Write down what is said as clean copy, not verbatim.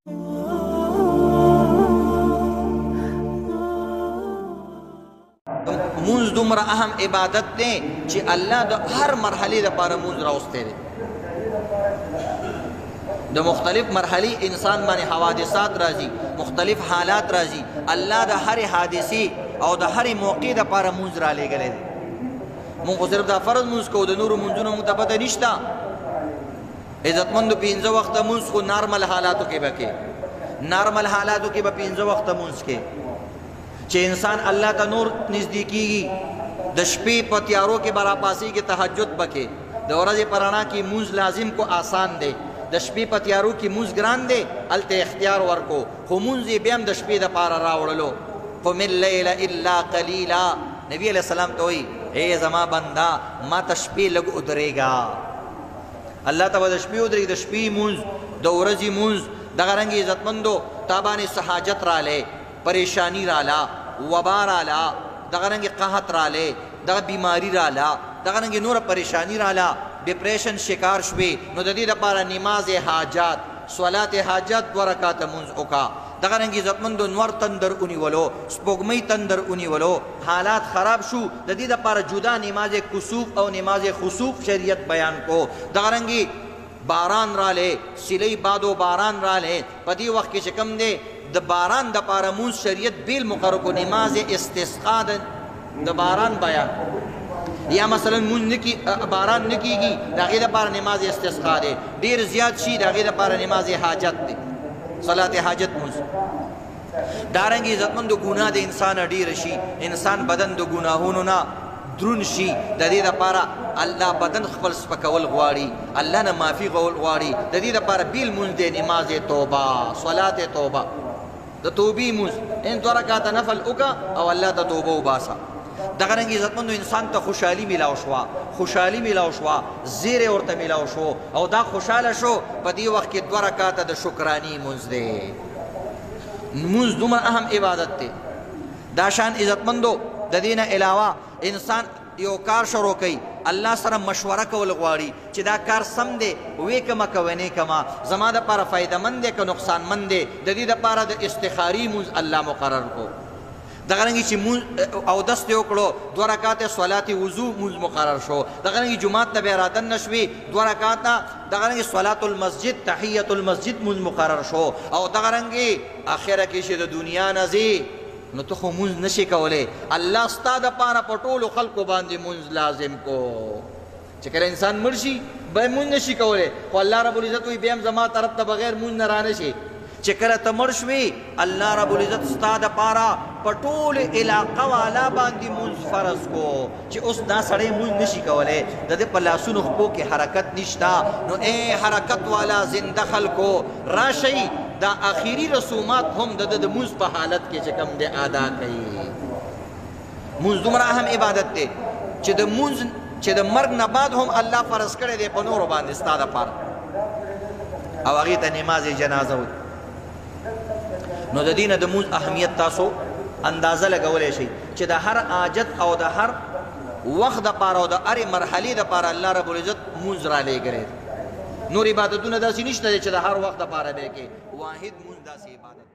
مونز دومره اهم عبادت دی چې الله د هر مرحلې لپاره مونز راوستی دی. د مختلف مرحلې انسان باندې حوادثات راځي، مختلف حالات راځي. الله د هرې حادثې او د هرې موقع لپاره مونز را لېږلی دی. مونږ خو صرف دا فرض مونز کوو، د نورو مونځونو مونږ ته پته نشته. عزتمندو 5 وخته مونځ خو نارمل حالاتو کې به کې، نارمل حالاتو کې به 5 وخته مونځ کې چې انسان الله ته نور نزدې کېږي. د شپې په تیارو کې به راپاڅېږي، تهجد به کې. د ورځې په رڼا کې مونځ لازم کو آسان دی، د شپې په تیارو کې مونځ ګران دی. هلته اختیار ورکو، خو مونځ یې بیا هم د شپې دپاره راوړلو. قم اللیل الا قلیلا. نبی علیہ السلام ته وایي ای زما بنده ما ته شپې لږ ودرېږه. الله ته به د شپې ودرېږي، د شپې مونځ، د ورځې مونځ. دغه رنګې عزتمندو تا باندې څه حاجت رالی، پریشانی رالا، وبا رالا، دغه رنګې قحط رالی، دغه بیماری رالا، دغه رنګې نوره پریشانی رالا، ډپریشن شکار شوې، نو د دې دپاره نماز حاجات، صلات حاجات 2 رکعاته مونځ وکړه. دغه رنګې عزتمندو نور تندر ونیولو، سپوږمۍ تندر ونیولو، حالات خراب شو، د دې دپاره جدا نماز کسوف او نماز خسوف شریعت بیان کو. دغه رنګې باران رالی، سیلۍ باد و باران رالی، په دې وخت کې چې کوم دی د باران دپاره مونځ شریعت بیل مقرر کو. نماز استسقا د باران بیان، یا مثلا مونځ باران نه کېږي، د هغې دپاره نماز استسقا دی. ډېر زیات شي، د هغې دپاره نماز حاجت دی، صلات حاجت مونځ. دارنګې عزتمندو ګناه د انسان ډېره شي، انسان بدن د ګناهونو نه درون شي، د دې دپاره الله بدن خپل سپکول غواړي، الله نه معافي غواړي. د دې دپاره بیل مونځ دی نماز توبه، صلات توبه، د توبې مونځ. 2 رکعاته نفل وکړه او الله ته توبه وباسه. دغه رنګې عزتمندو انسان ته خوشحالي میلاو شوه، خوشحالي میلاو شوه، زیری ورته میلاو شو، او دا خوشحاله شو. په دې وخت کې 2 رکعاته د شکراني مونځ دی. مونځ دومره اهم عبادت دی. دا شان عزتمندو د دې نه علاوه انسان یو کار شروع کوي، الله سره مشوره کول غواړي چې دا کار سم دی، وې کمه که ونې کمه، زما دپاره فایدهمند دی که نقصانمند دی. د دې دپاره د استخاري مونځ الله مقرر کو. دغه رنګې چې اودس دې وکړو، 2 رکعاته صلات وضو مونځ مقرر شو. دغه رنګې جومات ته بیا راتن شوې، 2 رکعاته دغه رنګې صلات المسجد، تحیت المسجد مونځ مقرر شو. او دغه رنګې اخره کې چې د دنیا نه ځې نو ته خو مونځ نشي کولی. الله ستا دپاره په ټولو خلکو باندې مونځ لازم کو. چې کله انسان مړ شي به مونځ نشي کولی، خو الله رب العزت وایي بیا هم زما طرف ته بغیر مونځ نه رانشي. چې کله ته مړ شوې الله رب العزت ستا دپاره په ټولې علاقه والا باندې مونځ فرض کو چې اوس دا سړی مونځ نشي کولی، د دې په لاسونو خپو کې حرکت نشته. نو ای حرکت والا زنده خلکو راشئ، دا آخري رسومات هم د مونځ په حالت کې چې کوم دی ادا کوي. مونځ دومره اهم عبادت دی چې د مونځ چې د مرګ نه بعد هم الله فرض کړی دی په نورو باندې ستا دپاره، او هغې ته نماز جنازه وایي. نو د دې نه د مونځ اهمیت تاسو اندازه لګولی شئ چې د هر حاجت او د هر وخت دپاره او د هرې مرحلې دپاره الله رب العزت مونځ رالیږلی دی. نور عبادتونه داسې نشته دی چې د هر وخت دپاره به یې کې، واحد مونځ داسې عبادت